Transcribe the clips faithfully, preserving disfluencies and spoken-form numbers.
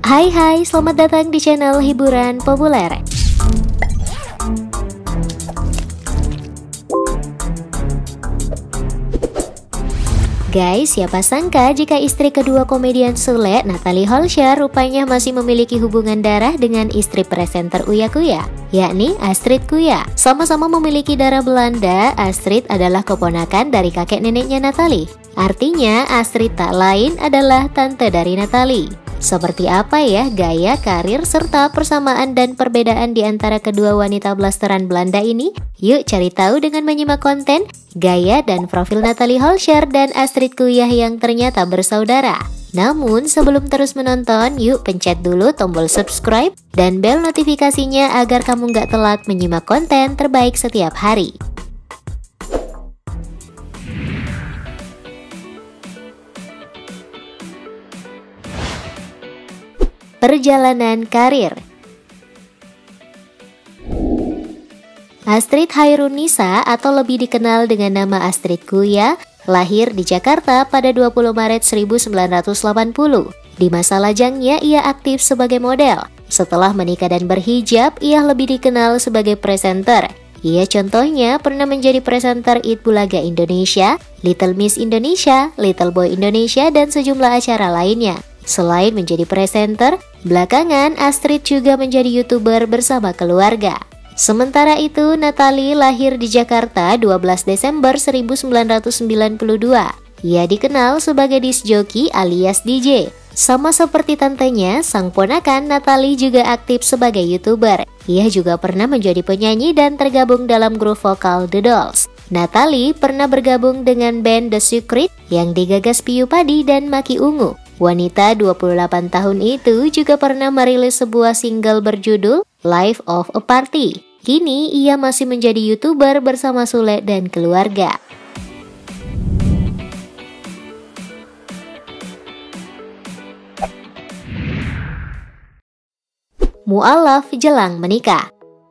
Hai hai, selamat datang di channel hiburan populer. Guys, siapa sangka jika istri kedua komedian Sule, Natalie Holscher, rupanya masih memiliki hubungan darah dengan istri presenter Uya Kuya, yakni Astrid Kuya. Sama-sama memiliki darah Belanda, Astrid adalah keponakan dari kakek neneknya Natalie. Artinya, Astrid tak lain adalah tante dari Natalie. Seperti apa ya gaya, karir, serta persamaan dan perbedaan di antara kedua wanita blasteran Belanda ini? Yuk cari tahu dengan menyimak konten, gaya, dan profil Natalie Holscher dan Astrid Kuya yang ternyata bersaudara. Namun sebelum terus menonton, yuk pencet dulu tombol subscribe dan bel notifikasinya agar kamu gak telat menyimak konten terbaik setiap hari. Perjalanan karir. Astrid Hairunisa atau lebih dikenal dengan nama Astrid Kuya lahir di Jakarta pada dua puluh Maret seribu sembilan ratus delapan puluh. Di masa lajangnya ia aktif sebagai model. Setelah menikah dan berhijab, ia lebih dikenal sebagai presenter. Ia contohnya pernah menjadi presenter Eat Bulaga Indonesia, Little Miss Indonesia, Little Boy Indonesia, dan sejumlah acara lainnya. Selain menjadi presenter, belakangan Astrid juga menjadi YouTuber bersama keluarga. Sementara itu, Natalie lahir di Jakarta dua belas Desember seribu sembilan ratus sembilan puluh dua. Ia dikenal sebagai disc jockey alias D J. Sama seperti tantenya, sang ponakan Natalie juga aktif sebagai YouTuber. Ia juga pernah menjadi penyanyi dan tergabung dalam grup vokal The Dolls. Natalie pernah bergabung dengan band The Secret yang digagas Piyu Padi dan Maki Ungu. Wanita dua puluh delapan tahun itu juga pernah merilis sebuah single berjudul Life of a Party. Kini ia masih menjadi YouTuber bersama Sule dan keluarga. Mu'alaf jelang menikah.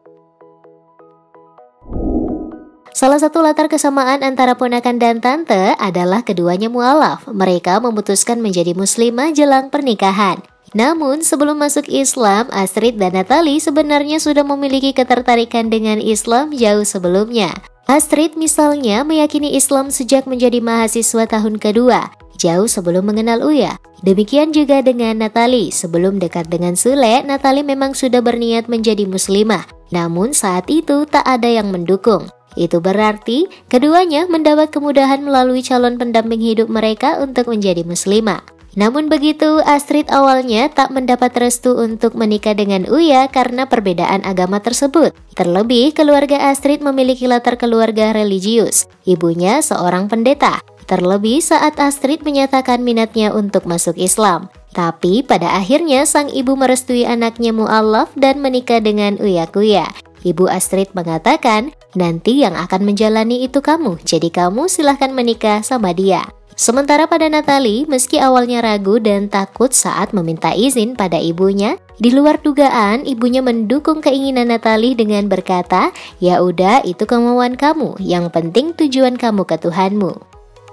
Salah satu latar kesamaan antara ponakan dan tante adalah keduanya mu'alaf. Mereka memutuskan menjadi muslimah jelang pernikahan. Namun sebelum masuk Islam, Astrid dan Natalie sebenarnya sudah memiliki ketertarikan dengan Islam jauh sebelumnya. Astrid misalnya meyakini Islam sejak menjadi mahasiswa tahun kedua, jauh sebelum mengenal Uya. Demikian juga dengan Natalie. Sebelum dekat dengan Sule, Natalie memang sudah berniat menjadi muslimah. Namun saat itu tak ada yang mendukung. Itu berarti keduanya mendapat kemudahan melalui calon pendamping hidup mereka untuk menjadi muslimah. Namun begitu, Astrid awalnya tak mendapat restu untuk menikah dengan Uya karena perbedaan agama tersebut. Terlebih, keluarga Astrid memiliki latar keluarga religius. Ibunya seorang pendeta. Terlebih saat Astrid menyatakan minatnya untuk masuk Islam. Tapi pada akhirnya sang ibu merestui anaknya mu'alaf dan menikah dengan Uya Kuya. Ibu Astrid mengatakan, nanti yang akan menjalani itu kamu, jadi kamu silahkan menikah sama dia. Sementara pada Natalie, meski awalnya ragu dan takut saat meminta izin pada ibunya, di luar dugaan ibunya mendukung keinginan Natalie dengan berkata, ya udah itu kemauan kamu, yang penting tujuan kamu ke Tuhanmu.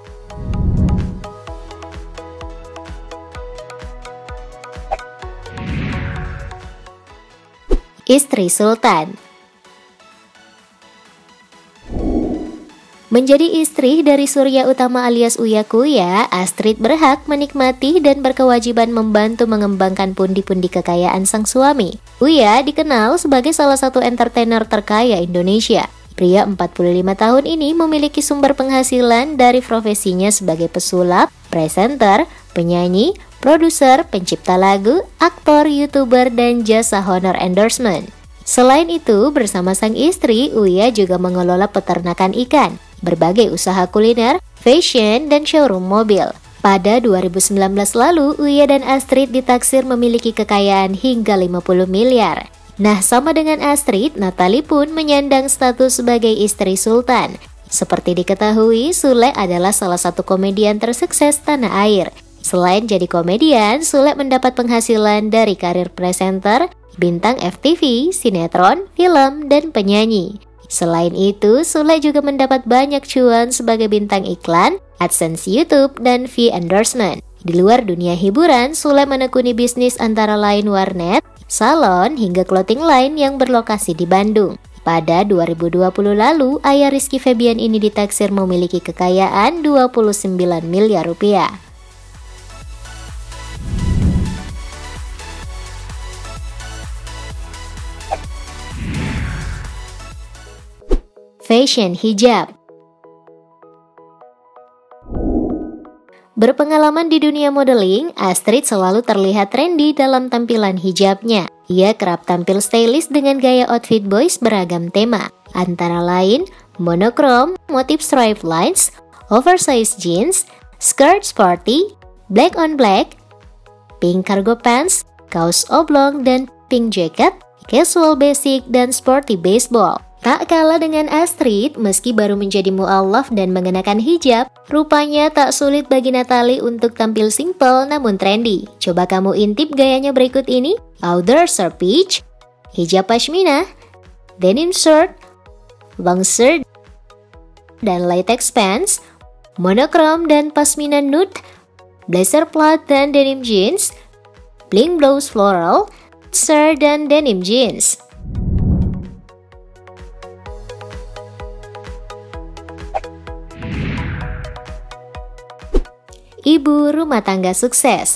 Istri Sultan. Menjadi istri dari Surya Utama alias Uya Kuya, Astrid berhak menikmati dan berkewajiban membantu mengembangkan pundi-pundi kekayaan sang suami. Uya dikenal sebagai salah satu entertainer terkaya Indonesia. Pria empat puluh lima tahun ini memiliki sumber penghasilan dari profesinya sebagai pesulap, presenter, penyanyi, produser, pencipta lagu, aktor, YouTuber, dan jasa honor endorsement. Selain itu, bersama sang istri, Uya juga mengelola peternakan ikan, berbagai usaha kuliner, fashion, dan showroom mobil. Pada dua ribu sembilan belas lalu, Uya dan Astrid ditaksir memiliki kekayaan hingga lima puluh miliar. Nah, sama dengan Astrid, Natalie pun menyandang status sebagai istri sultan. Seperti diketahui, Sule adalah salah satu komedian tersukses tanah air. Selain jadi komedian, Sule mendapat penghasilan dari karir presenter, bintang F T V, sinetron, film, dan penyanyi. Selain itu, Sule juga mendapat banyak cuan sebagai bintang iklan, AdSense YouTube, dan fee endorsement. Di luar dunia hiburan, Sule menekuni bisnis antara lain warnet, salon, hingga clothing line yang berlokasi di Bandung. Pada dua ribu dua puluh lalu, ayah Rizky Febian ini ditaksir memiliki kekayaan dua puluh sembilan miliar rupiah. Fashion hijab. Berpengalaman di dunia modeling, Astrid selalu terlihat trendy dalam tampilan hijabnya. Ia kerap tampil stylish dengan gaya outfit boys beragam tema, antara lain monokrom, motif stripe lines, oversized jeans, skirt sporty, black on black, pink cargo pants, kaos oblong dan pink jacket, casual basic, dan sporty baseball. Tak kalah dengan Astrid, meski baru menjadi mu'alaf dan mengenakan hijab, rupanya tak sulit bagi Natalie untuk tampil simple namun trendy. Coba kamu intip gayanya berikut ini: outdoor shirt peach, hijab pashmina, denim shirt, long shirt, dan latex pants, monokrom dan pashmina nude, blazer plaid dan denim jeans, bling blouse floral, shirt dan denim jeans. Ibu rumah tangga sukses.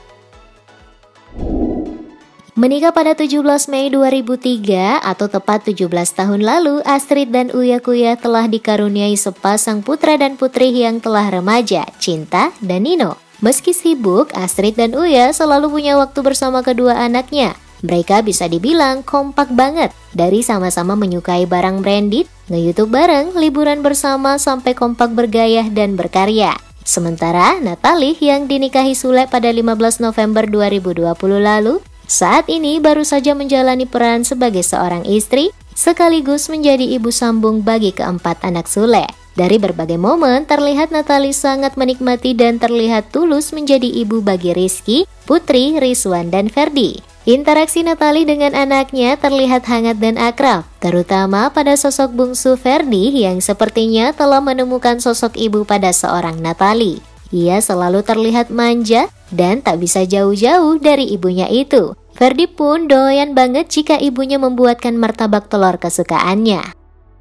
Menikah pada tujuh belas Mei dua ribu tiga atau tepat tujuh belas tahun lalu, Astrid dan Uya Kuya telah dikaruniai sepasang putra dan putri yang telah remaja, Cinta dan Nino. Meski sibuk, Astrid dan Uya selalu punya waktu bersama kedua anaknya. Mereka bisa dibilang kompak banget, dari sama-sama menyukai barang branded, nge-YouTube bareng, liburan bersama, sampai kompak bergaya dan berkarya. Sementara Natalie yang dinikahi Sule pada lima belas November dua ribu dua puluh lalu, saat ini baru saja menjalani peran sebagai seorang istri, sekaligus menjadi ibu sambung bagi keempat anak Sule. Dari berbagai momen, terlihat Natalie sangat menikmati dan terlihat tulus menjadi ibu bagi Rizky, Putri, Rizwan, dan Ferdi. Interaksi Natalie dengan anaknya terlihat hangat dan akrab, terutama pada sosok bungsu Ferdi yang sepertinya telah menemukan sosok ibu pada seorang Natalie. Ia selalu terlihat manja dan tak bisa jauh-jauh dari ibunya itu. Ferdi pun doyan banget jika ibunya membuatkan martabak telur kesukaannya.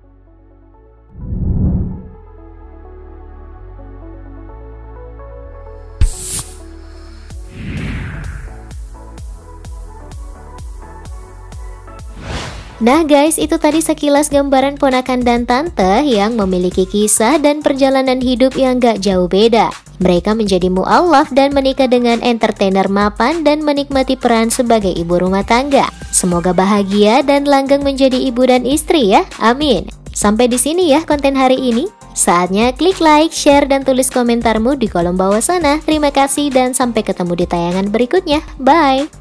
Nah guys, itu tadi sekilas gambaran ponakan dan tante yang memiliki kisah dan perjalanan hidup yang gak jauh beda. Mereka menjadi mu'alaf dan menikah dengan entertainer mapan dan menikmati peran sebagai ibu rumah tangga. Semoga bahagia dan langgeng menjadi ibu dan istri ya, amin. Sampai di sini ya konten hari ini. Saatnya klik like, share, dan tulis komentarmu di kolom bawah sana. Terima kasih dan sampai ketemu di tayangan berikutnya. Bye!